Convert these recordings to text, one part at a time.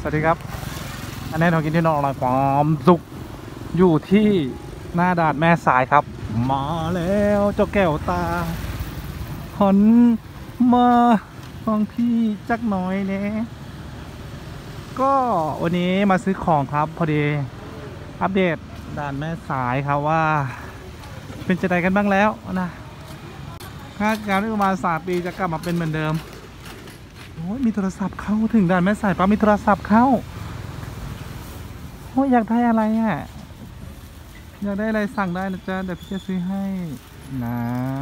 สวัสดีครับอันนี้เรากินที่นอนอร่อยความสุขอยู่ที่หน้าด่านแม่สายครับมาแล้วเจ้าแก้วตาหันมาฟังพี่จักหน่อยเนี่ยก็วันนี้มาซื้อของครับพอดีอัปเดตด่านแม่สายครับว่าเป็นจะไดกันบ้างแล้วนะคาดการณ์ประมาณ3 ปีจะกลับมาเป็นเหมือนเดิมโอ้ยมีโทรศัพท์เข้าถึงด่านแม่สายปั๊บมีโทรศัพท์เข้าโอ้ยอยากได้อะไรอ่ะอยากได้อะไรสั่งได้นะจ๊ะเดี๋ยวพี่จะซื้อให้นะ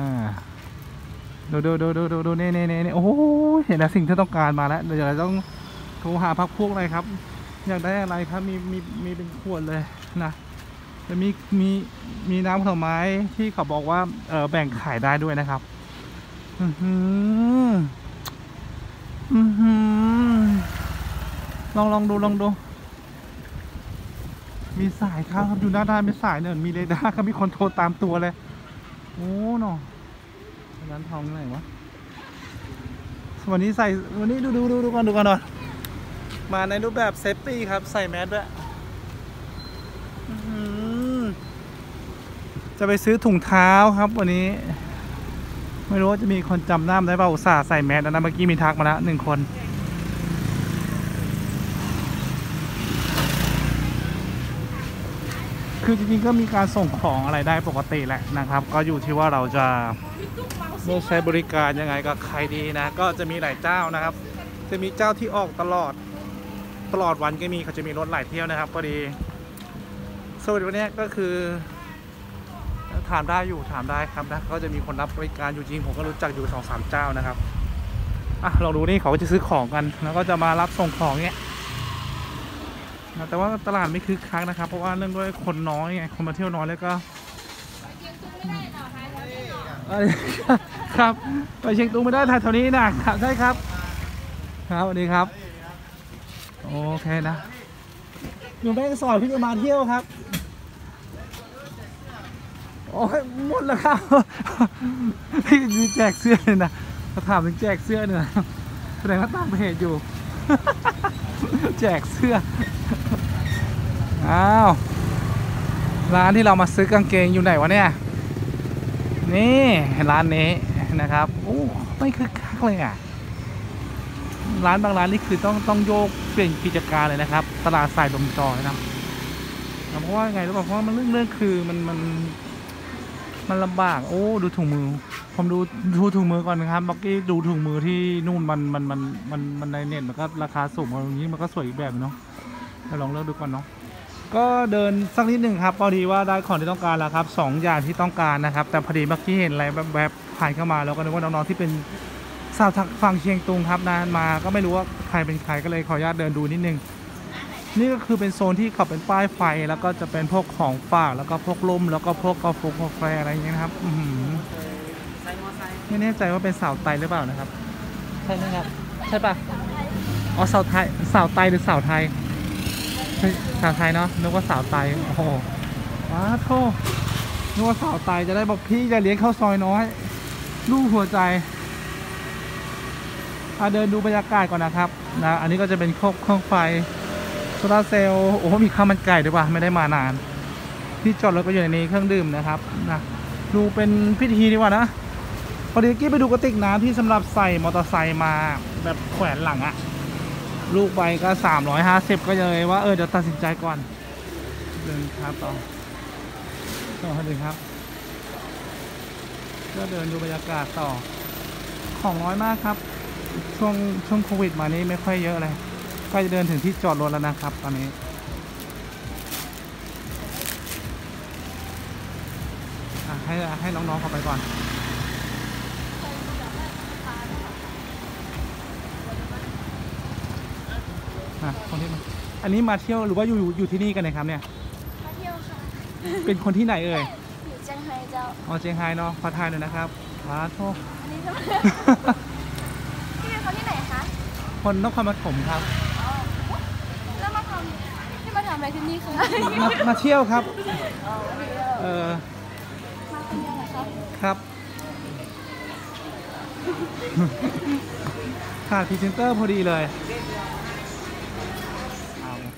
ดูเน่โอ้โหเห็นแล้วสิ่งที่ต้องการมาแล้วเดี๋ยวเราต้องโทรหาพักพวกอะไรครับอยากได้อะไรครับมีเป็นขวดเลยนะจะมีน้ำผลไม้ที่เขาบอกว่าแบ่งขายได้ด้วยนะครับลองดูมีสายครับอยู่หน้าด้านมีสายเนี่ยมีเรดาร์ครับมีคนโทรตามตัวเลยโอ้เนาะร้านทองไหนวะวันนี้ดูก่อนหน่อยมาในรูปแบบเซฟตี้ครับใส่แมสด้วยจะไปซื้อถุงเท้าครับวันนี้ไม่รู้ว่าจะมีคนจำหน้าได้เปล่าอุตส่าห์ใส่แมสแล้วนะเมื่อกี้มีทักมาแล้ว1 คนคือจริงๆก็มีการส่งของอะไรได้ปกติแหละนะครับก็อยู่ที่ว่าเราจะเลือกใช้บริการยังไงกับใครดีนะก็จะมีหลายเจ้านะครับจะมีเจ้าที่ออกตลอดวันก็มีเขาจะมีรถหลายเที่ยวนะครับพอดีสวัสดีวันนี้ก็คือถามได้ครับนะก็จะมีคนรับบริการอยู่จริงผมก็รู้จักอยู่2-3 เจ้านะครับลองดูนี่เขาก็จะซื้อของกันแล้วก็จะมารับส่งของเนี้ยแต่ว่าตลาดไม่คึกคักนะครับเพราะว่าเรื่องด้วยคนน้อยไงคนมาเที่ยวน้อยแล้วก็ครับไปเชียงตุงไม่ได้ถ่ายแถวนี้นะครับใช่ครับครับสวัสดีครับโอเคนะอยู่แม่สอดพี่จะมาเที่ยวครับโอ้ยหมดแล้วครับมีแจกเสื้อเลยนะเขาถามถึงแจกเสื้อเนี่ยแสดงว่าตามเพจอยู่แจกเสื้อร้านที่เรามาซื้อกางเกงอยู่ไหนวะเนี่ยนี่ร้านนี้นะครับโอ้ไม่คึกคักเลยอ่ะร้านบางร้านนี่คือต้องโยกเปลี่ยนกิจการเลยนะครับตลาดสายลมจอยนะเพราะว่าไงรู้ป่ะเพราะมันเรื่องคือมันลำบากโอ้ดูถุงมือผมดูถุงมือก่อนนะครับเมื่อกี้ดูถุงมือที่นู่นมันในเน็ตมันก็ราคาสูงตรงนี้มันก็สวยอีกแบบเนาะลองเลือกดูก่อนเนาะก็เดินสักนิดหนึ่งครับพอดีว่าได้ของที่ต้องการแล้วครับ2 อย่างที่ต้องการนะครับแต่พอดีเมื่อกี้เห็นอะไรแบบผ่านเข้ามาแล้วก็นึกว่าน้องๆที่เป็นสาวฝั่งเชียงตุงครับนานมาก็ไม่รู้ว่าใครเป็นใครก็เลยขออนุญาตเดินดูนิดนึงนี่ก็คือเป็นโซนที่เขาเป็นป้ายไฟแล้วก็จะเป็นพวกของฝากแล้วก็พวกล่มแล้วก็พวกกาแฟอะไรอย่างเงี้ยนะครับไม่แน่ใจว่าเป็นสาวไตหรือเปล่านะครับใช่ไหมครับใช่ปะอ๋อสาวไตหรือสาวไทยสาวไทยเนาะนึกว่าสาวไตโอ้โหว้าโธ่นึกว่าสาวไตจะได้บอกพี่จะเลี้ยงข้าวซอยน้อยลูกหัวใจเดินดูบรรยากาศก่อนนะครับนะอันนี้ก็จะเป็นเครื่องไฟโซลาร์เซลล์โอ้โหมีข้าวมันไก่ด้วยป่ะไม่ได้มานานที่จอดรถก็อยู่ในนี้เครื่องดื่มนะครับนะดูเป็นพิธีดีกว่านะพอดีกี้ไปดูกระติกน้ำที่สำหรับใส่มอเตอร์ไซค์มาแบบแขวนหลังอะลูกใบก็350ก็เลยว่าเดี๋ยวตัดสินใจก่อนเดินครับต่อเดินครับก็เดินดูบรรยากาศต่อของน้อยมากครับช่วงโควิดมานี้ไม่ค่อยเยอะเลยก็จะเดินถึงที่จอดรถแล้วนะครับตอนนี้ให้น้องๆเข้าไปก่อนคนที่มาอันนี้มาเที่ยวหรือว่าอยู่ที่นี่กันนะครับเนี่ยมาเที่ยวค่ะเป็นคนที่ไหนเอ่ยอยู่เชียงไฮ้เจ้าอ๋อเชียงไฮ้เนาะขอทายหน่อยนะครับว้าโทษนี่ใช่ไหมพี่เป็นคนที่ไหนคะคนนครปฐมครับแล้วมาทำอะไรที่นี่คะมาเที่ยวครับมาคนเดียวเหรอครับครับขาดพรีเซนเตอร์พอดีเลย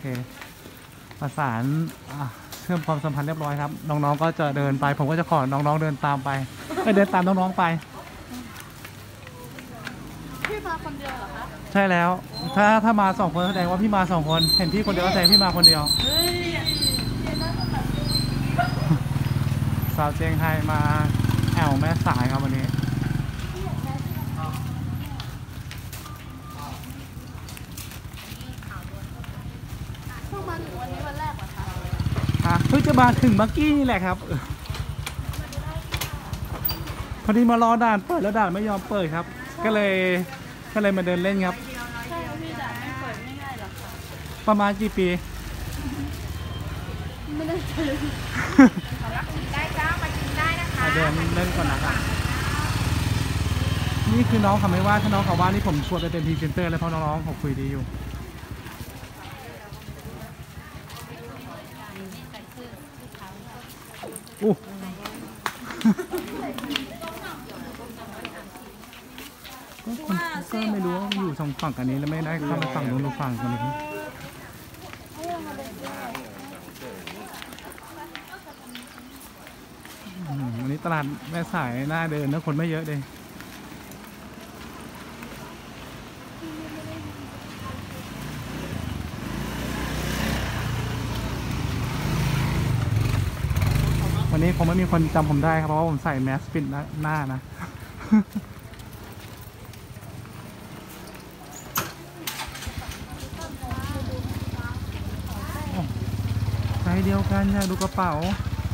เคประสานเชื่อมความสัมพันธ์เรียบร้อยครับน้องๆก็จะเดินไปผมก็จะขอน้องๆเดินตามไปเดินตามน้องๆไปพี่มาคนเดียวเหรอคะใช่แล้วถ้ามาสองคนแสดงว่าพี่มาสองคนเห็นพี่คนเดียวก็แสดงพี่มาคนเดียวเฮ้ยเดี๋ยวนะต้องแบบสาวเจียงไฮ้มาแอวแม่สายครับวันนี้เพิ่งมาถึงวันนี้วันแรกเหรอคะเพิ่งจะมาถึงเมื่อกี้นี่แหละครับพอดีมารอด่านเปิดแล้วด่านไม่ยอมเปิดครับก็เลยมาเดินเล่นครับใช่พี่ด่าไม่เปิดไม่ง่ายหรอกค่ะประมาณกี่ปีไม่ได้เจอได้จ้ามากินได้นะคะเดินเล่นก่อนนะครับนี่คือน้องเขาไม่ว่าถ้าน้องเขาว่านี่ผมชวนไปเป็นพรีเซนเตอร์เลยเพราะน้องๆเขาคุยดีอยู่อู้คนก็ไม่รู้ว่าอยู่สองฝั่งกันนี้แล้วไม่ได้เข้ามาฝั่งนู้นหรือฝั่งกันนี้วันนี้ตลาดแม่สายน่าเดินนะคนไม่เยอะเลยวันนี้คงไม่มีคนจำผมได้ครับเพราะว่าผมใส่แมสปิดหน้านะใจเดียวกันอยากดูกระเป๋า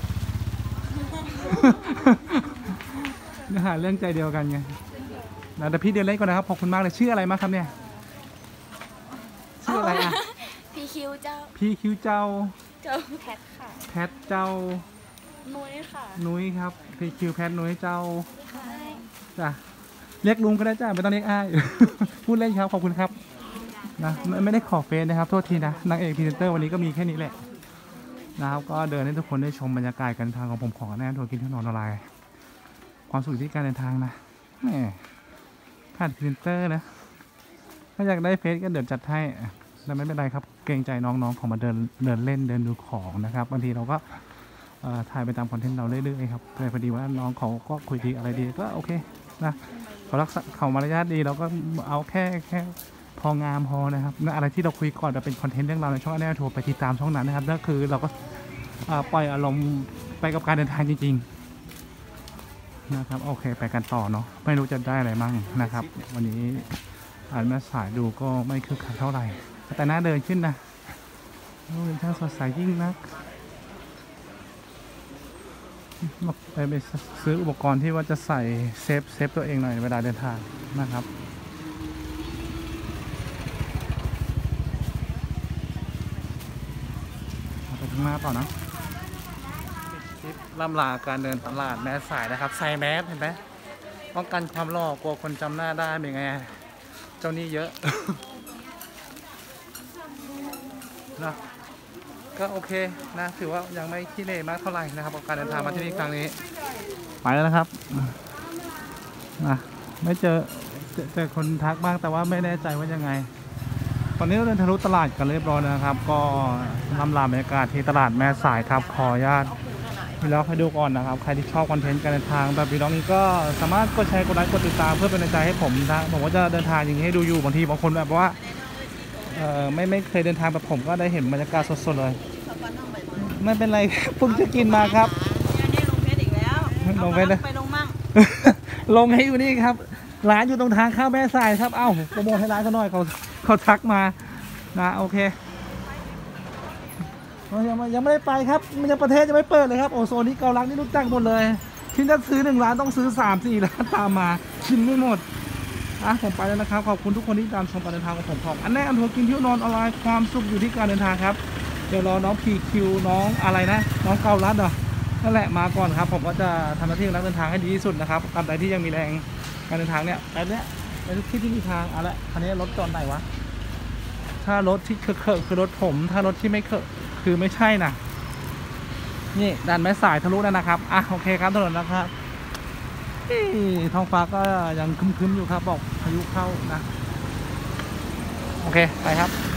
เนื้อหาเรื่องใจเดียวกันไงนะแต่พี่เดินเล่นก่อนนะครับขอบคุณมากเลยชื่ออะไรมาครับเนี่ยชื่ออะไรอ่ะพี่คิวเจ้าพี่คิวเจ้าเจ้าแพทค่ะแพทเจ้านุ้ยค่ะนุ้ยครับพี่คิวแพทนุ้ยเจ้าจ้ะเรียกลุงก็ได้จ้าไม่ต้องเรียกอ้าย พูดเล่นครับขอบคุณครับนะไม่ได้ขอเฟซนะครับโทษทีนะนางเอกพรีเซนเตอร์วันนี้ก็มีแค่นี้แหละนะครับก็เดินให้ทุกคนได้ชมบรรยากาศการเดินทางของผมของแน่ทัวร์กินที่นอนออนไลน์ความสุขที่การเดินทางนะแหมขาดพรีเซนเตอร์นะถ้าอยากได้เฟซก็เดี๋ยวจัดให้แต่ไม่เป็นไรครับเกรงใจน้องๆของมาเดินเล่นเดินดูของนะครับบางทีเราก็ถ่ายไปตามคอนเทนต์เราเรื่อยๆครับแต่พอดีว่าน้องเขาก็คุยดีอะไรดีก็โอเคนะเขารักษาเขามารยาทดีเราก็เอาแค่พองามพอนะครับอะไรที่เราคุยก่อนจะเป็นคอนเทนต์เรื่องราวในช่องแน่ทัวร์ไปติดตามช่องนั้นนะครับนั่นคือเราก็ปล่อยอารมณ์ไปกับการเดินทางจริงๆนะครับโอเคไปกันต่อเนาะไม่รู้จะได้อะไรมั่งนะครับวันนี้อ่านมาสายดูก็ไม่คึกคักเท่าไหร่แต่น่าเดินขึ้นนะโอ้ยช่างสดใสยิ่งนักไปซื้ออุปกรณ์ที่ว่าจะใส่เซฟตัวเองหน่อยเวลาเดินทางนะครับไปข้างหน้าต่อนะคลิปล่ำลาการเดินตลาดแมสสายนะครับใส่แมสเห็นไหมป้องกันความหล่อกลัวคนจำหน้าได้เป็นไงเจ้านี่เยอะ นะก็โอเคนะถือว่ายังไม่ขี้เหร่มากเท่าไหร่นะครับกับการเดินทางมาที่นี่ครั้งนี้ไปแล้วนะครับนะไม่เจอคนทักบ้างแต่ว่าไม่แน่ใจว่ายังไงตอนนี้เราเดินทะลุตลาดกันเรียบร้อยนะครับก็ลำลาบรรยากาศที่ตลาดแม่สายครับขออนุญาตพี่น้องให้ดูก่อนนะครับใครที่ชอบคอนเทนต์การเดินทางแบบพี่น้องนี้ก็สามารถกดแชร์กดไลค์กดติดตามเพื่อเป็นกำลังใจให้ผมนะผมก็จะเดินทางอย่างนี้ให้ดูอยู่บางทีบางคนแบบว่าไม่เคยเดินทางแบบผมก็ได้เห็นบรรยากาศสดๆเลยไม่เป็นไรเพิ่งจะกินมาครับนี่ลงเพชรอีกแล้วลงเพชรไปลงมั่งลงให้อยู่นี่ครับร้านอยู่ตรงทางเข้าแม่สายครับเอ้าโปรโมทให้ร้านเขาหน่อยเขาทักมานะโอเคยังไม่ได้ไปครับมันยังประเทศยังไม่เปิดเลยครับโอโซนนี้เกาลังนี่รู้จักหมดเลยที่จะซื้อ1 ร้านต้องซื้อ3-4 ร้านตามมาชิมไม่หมดผมไปแล้วนะครับขอบคุณทุกคนที่ตามชมการเดินทางของผมอันแน่อันทัวร์กินเที่ยวนอนออนไลน์ความสุขอยู่ที่การเดินทางครับเดี๋ยวรอน้องพีคิวน้องอะไรนะน้องเกาลัดเหรอนั่นแหละมาก่อนครับผมก็จะทำหน้าที่นักเดินทางให้ดีที่สุดนะครับตามใดที่ยังมีแรงการเดินทางเนี่ยไปทุกที่ที่มีทางอะไรคันนี้รถจอดไหนวะถ้ารถที่เคอะคือรถผมถ้ารถที่ไม่เคอะคือไม่ใช่นะนี่ด่านแม่สายทะลุแล้วนะครับโอเคครับถนนนะครับท้องฟ้าก็ยังครึ้มๆอยู่ครับบอกพายุเข้านะโอเคไปครับ